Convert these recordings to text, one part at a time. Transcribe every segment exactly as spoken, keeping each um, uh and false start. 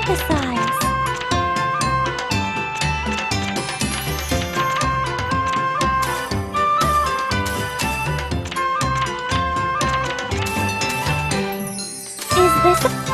synthesize. Is this a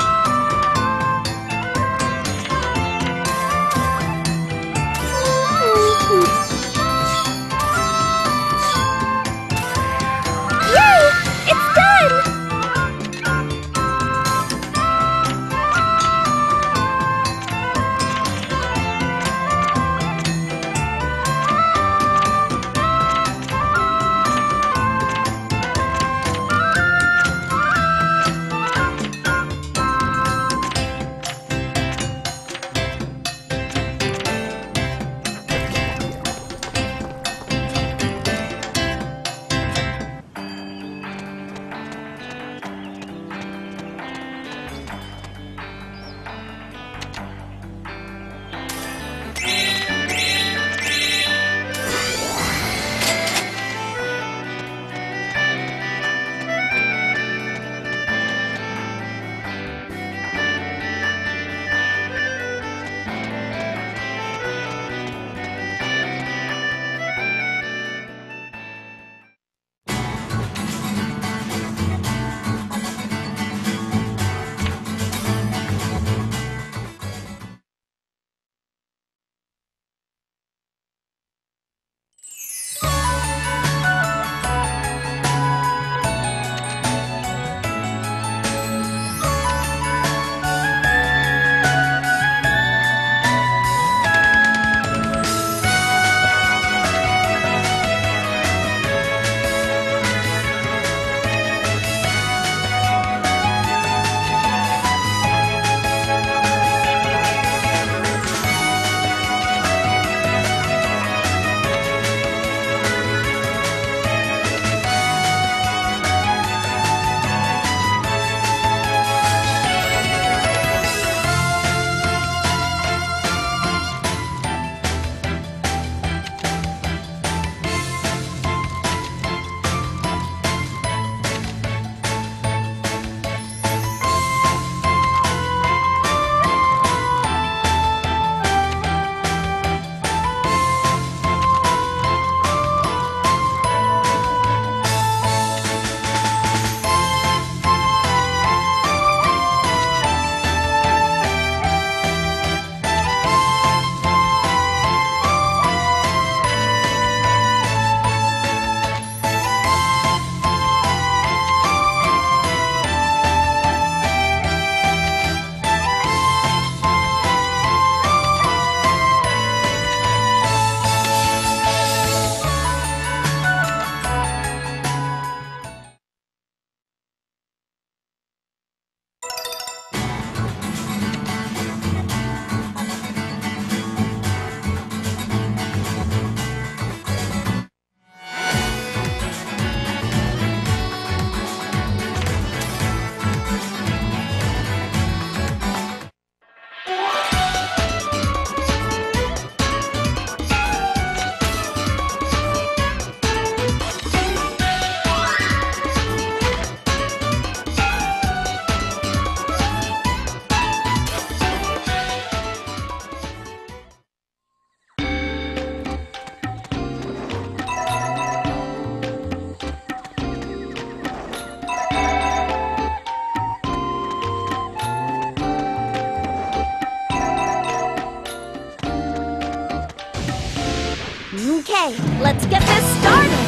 Okay, let's get this started!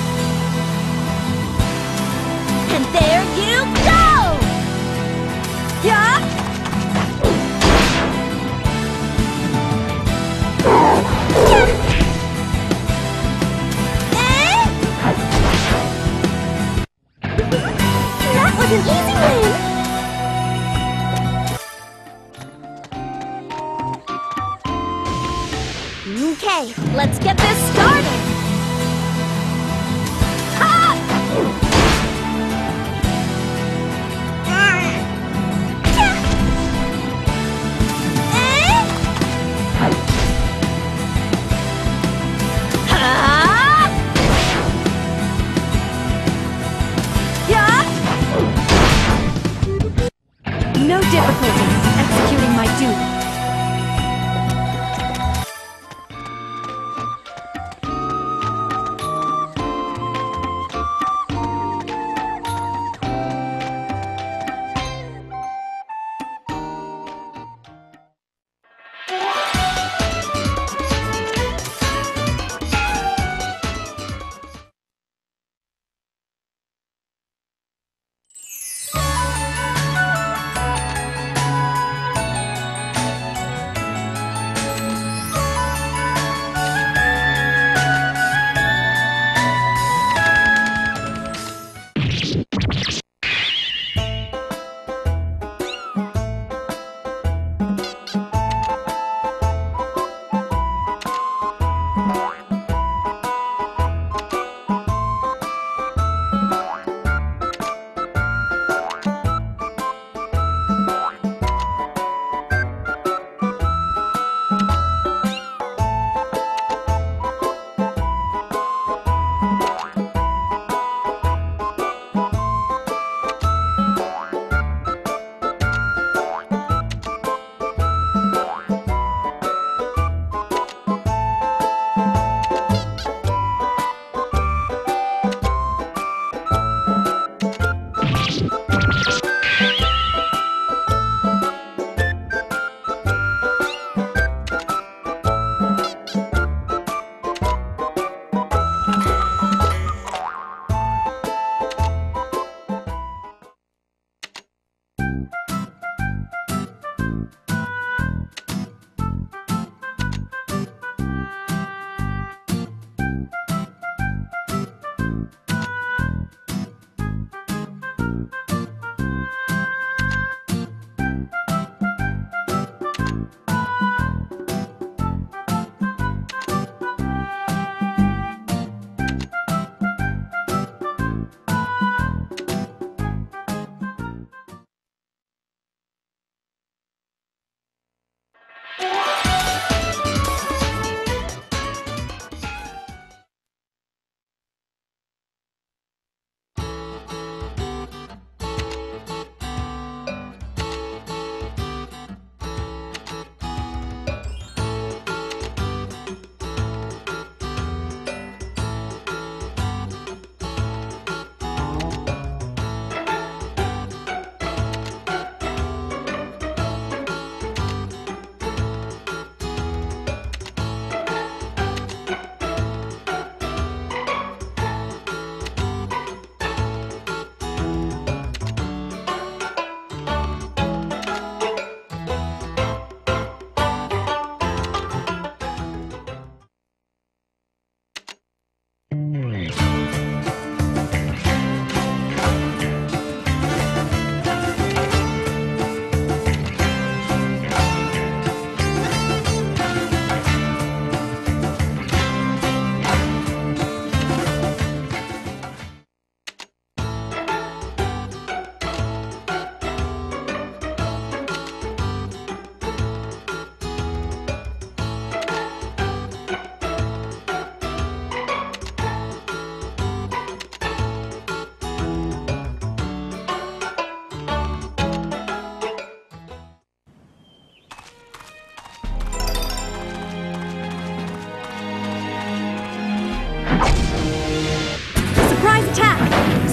And there you go! Yeah? Eh? That was an easy win! Okay, let's get this started! Ha! Eh? Ha! Yeah? No difficulty executing my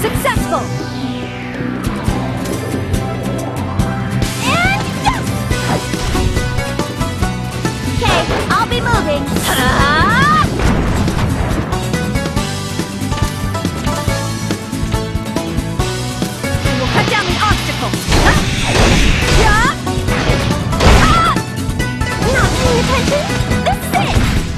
Successful! And go! Okay, I'll be moving. Ah! We'll cut down the obstacles. Ah! Yeah! Ah! Not paying attention? This is it!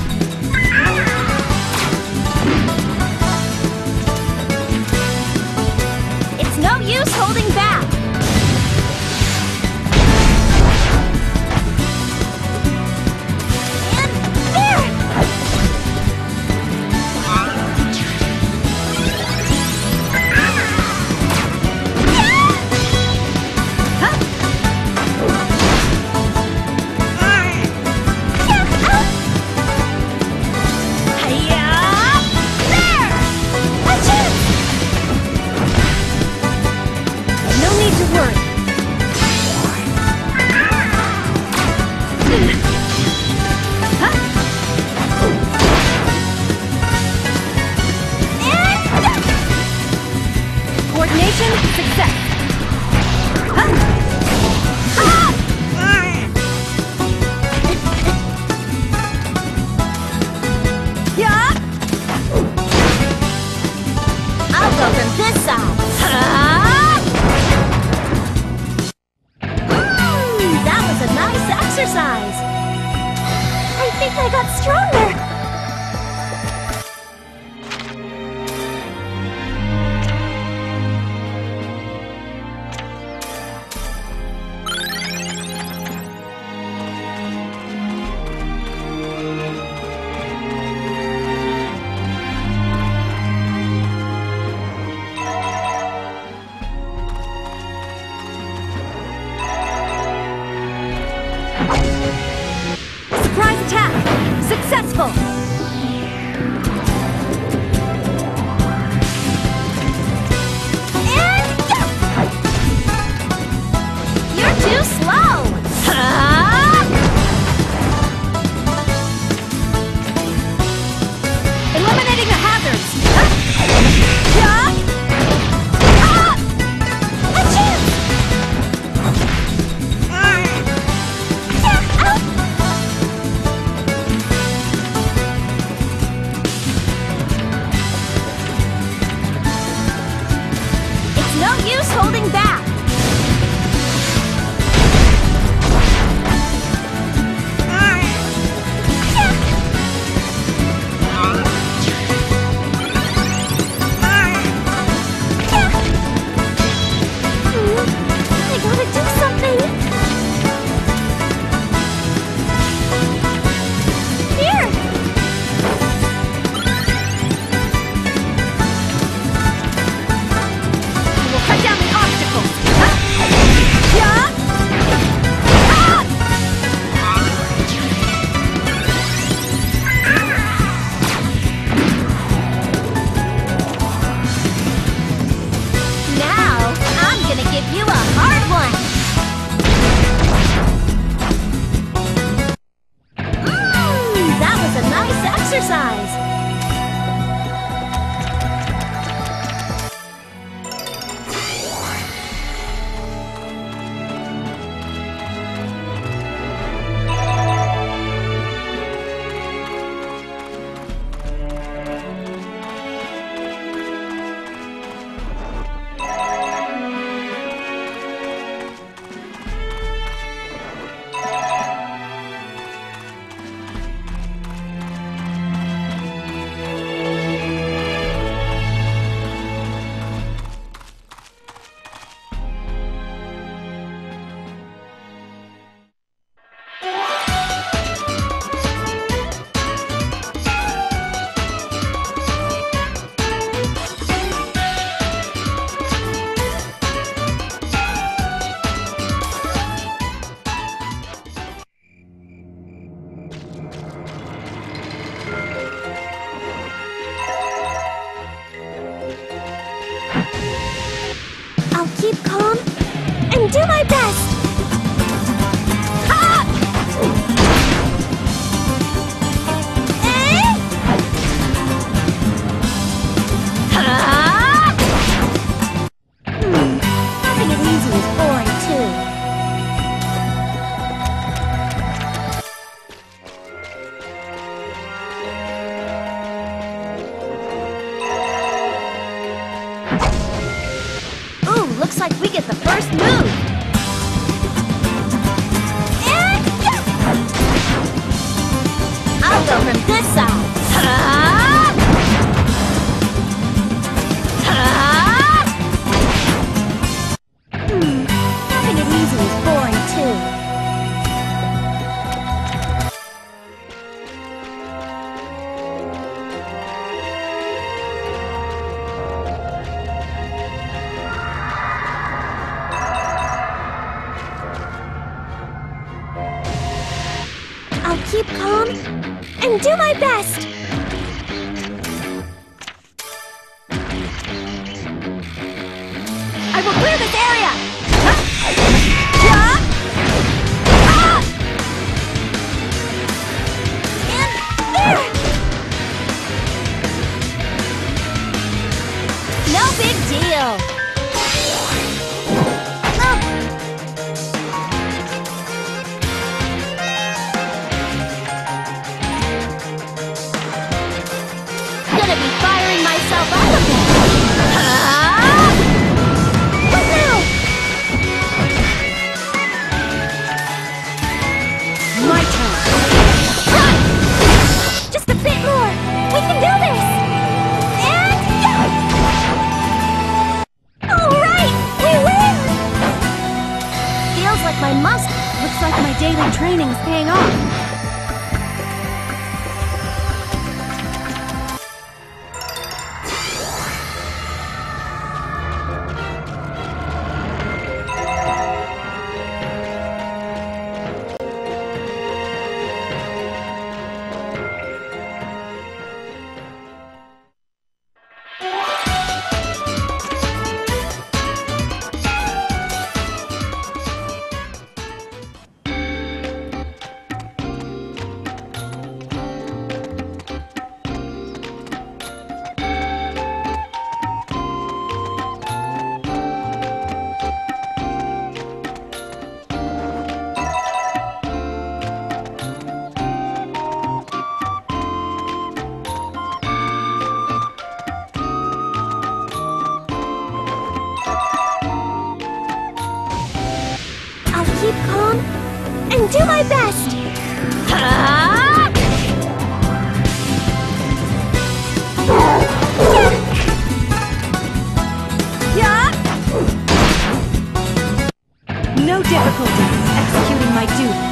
It's no use holding back. And there! Coordination, success. Huh? Ah! Yeah? I'll go from this side. Ah! Mm, that was a nice exercise. I think I got stronger. Surprise attack! Successful! And go! You're too slow! Ah! Eliminating the hazards! Ah! Yeah! Ah! Achoo! No use holding back. I gotta do something. Here. Cut down the obstacles! Huh? Yeah? Ah! Now, I'm gonna give you a hard one! Mmm, that was a nice exercise! like we get the first move. And yeah! I'll go from this side. Ha! Ha! Hmm, having it easy is boring too. I'll keep calm and do my best. I will clear this area. Ah! Ah! And there. No big deal. Gonna be firing myself up a bit. Ah! What now? My turn. Ah! Just a bit more. We can do this. And yeah! All right, we win. Feels like my muscle. Looks like my daily training is paying off. Keep calm and do my best. Ah! Yeah. No difficulty executing my duty.